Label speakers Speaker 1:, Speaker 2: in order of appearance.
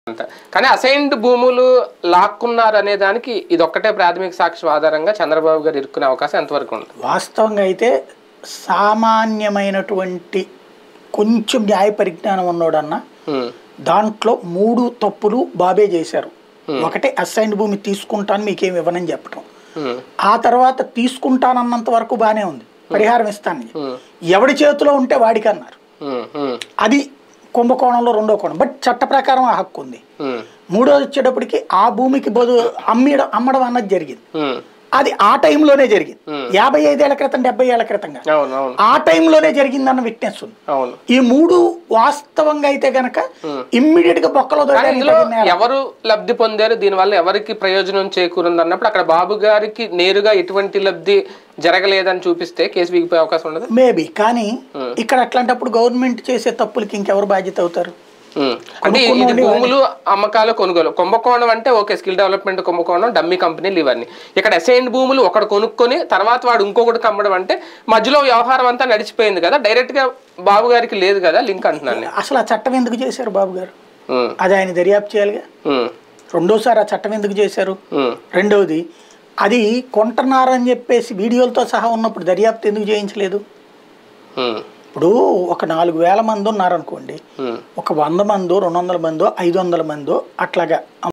Speaker 1: కానీ అసైన్డ్ భూములు లాక్కున్నారు అనే దానికి ఇది ఒక్కటే ప్రాథమిక సాక్ష్యం ఆధారంగా చంద్రబాబు గారు ఇరుక్కునే అవకాశం ఎంతవరకు ఉంది?
Speaker 2: వాస్తవంగా అయితే సామాన్యమైనటువంటి కొంచెం న్యాయ పరిజ్ఞానం ఉన్నోడన్నా దాంట్లో 3 తప్పులు బాబే చేశారు. ఒకటే అసైన్డ్ భూమి తీసుకుంటాను మీకేమి ఇవ్వనని చెప్పడం, ఆ తర్వాత తీసుకుంటానన్నంత వరకు బాగానే ఉంది, పరిహారం ఇస్తాను ఎవడి చేతిలో ఉంటే వాడికి అన్నారు. అది కుంభకోణంలో రెండో కోణం. బట్ చట్ట ప్రకారం ఆ హక్కు ఉంది. మూడోది వచ్చేటప్పటికి ఆ భూమికి అమ్మడం అన్నది జరిగింది. అది ఆ టైంలోనే జరిగింది. 55 ఏళ్ల క్రితం 70 ఏళ్ల క్రితంగా ఆ టైంలోనే జరిగిందన్న విట్నెస్ ఉంది. ఈ 3 వాస్తవంగా అయితే గనక ఇమ్మీడియట్ గా బొక్కలో
Speaker 1: ఎవరు లబ్ధి పొందారు, దీనివల్ల ఎవరికి ప్రయోజనం చేకూరింది అన్నప్పుడు అక్కడ బాబు గారికి నేరుగా ఎటువంటి లబ్ధి జరగలేదని చూపిస్తే కేసు వీగిపోయే అవకాశం ఉండదు
Speaker 2: మేబీ. కానీ ఇక్కడ అట్లాంటప్పుడు గవర్నమెంట్ చేసే తప్పులకి ఇంకెవరు బాధ్యత అవుతారు?
Speaker 1: అంటే ఇది భూములు అమ్మకాలు కొనుగోలు కుంభకోణం అంటే ఓకే, స్కిల్ డెవలప్మెంట్ కుంభకోణం, డమ్మీ కంపెనీలు ఇవన్నీ. ఇక్కడ అసైన్డ్ భూములు ఒకటి కొనుక్కొని తర్వాత వాడు ఇంకొకటి అమ్మడం అంటే మధ్యలో వ్యవహారం అంతా నడిచిపోయింది కదా, డైరెక్ట్ గా బాబు గారికి లేదు కదా లింక్ అంటున్నాను.
Speaker 2: అసలు ఆ చట్టం ఎందుకు చేశారు బాబు గారు? అది ఆయన దర్యాప్తు చేయాలిగా. రెండోసారి ఆ చట్టం ఎందుకు చేశారు? రెండవది అది కొంటున్నారని చెప్పేసి వీడియోలతో సహా ఉన్నప్పుడు దర్యాప్తు ఎందుకు చేయించలేదు? ఇప్పుడు ఒక 4000 మంది ఉన్నారనుకోండి, ఒక 100 మందో 200 మందో 500 మందో అట్లాగా